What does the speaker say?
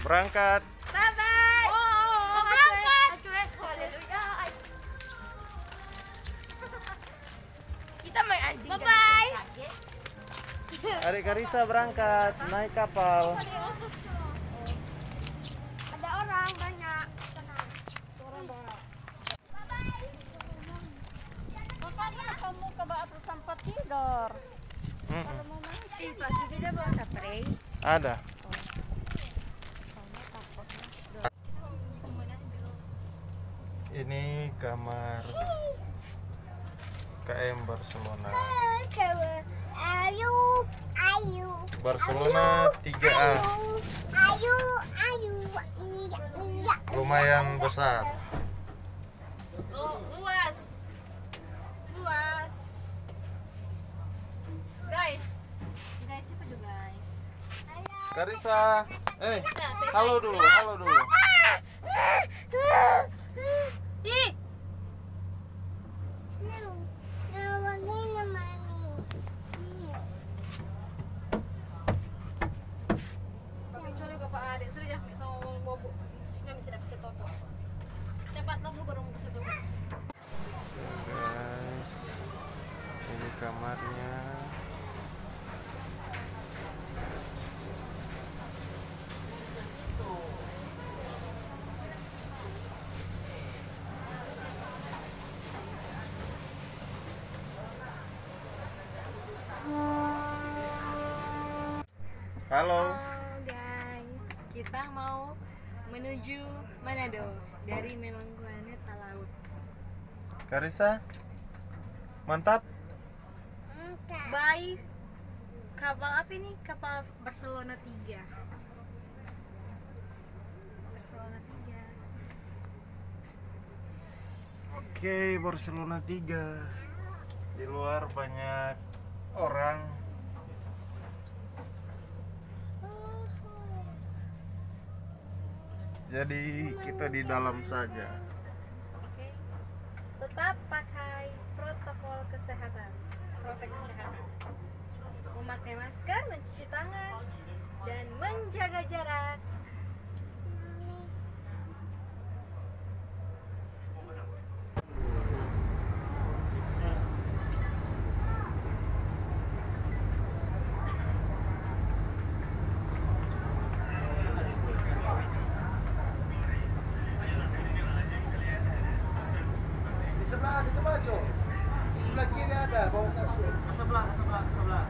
Berangkat. Bye bye. Oh, berangkat. Haleluya. Kita main anjing. Bye bye. Adik Karisa berangkat naik kapal. Ada orang banyak. Tenang. Orang banyak. Makanya kamu ke bawah tempat tidur. Kalau mau main, pagi kita bawa spray. Ada. Ini kamar KM Barcelona. Barcelona 3A. Lumayan besar. Luas. Guys, siapa tuh guys? Karisa, halo dulu. Ih, pakai coli ke Pak Adik, sudah ya, sama ngomong bobo. Kami tidak kasih tahu. Cepatlah lu baru mau kasih tahu. Guys, ini kamarnya. Halo. Guys, kita mau menuju Manado dari Melangguane Talaut. Karisa, mantap. By kapal apa ini? Kapal Barcelona 3. Barcelona 3. Oke, Barcelona 3. Di luar banyak orang. Jadi kita di dalam saja. Oke. Tetap pakai protokol kesehatan. Memakai masker, mencuci tangan, dan menjaga jarak. Di sebelah Jo. Di sebelah kiri ada, bawah satu. Ke sebelah.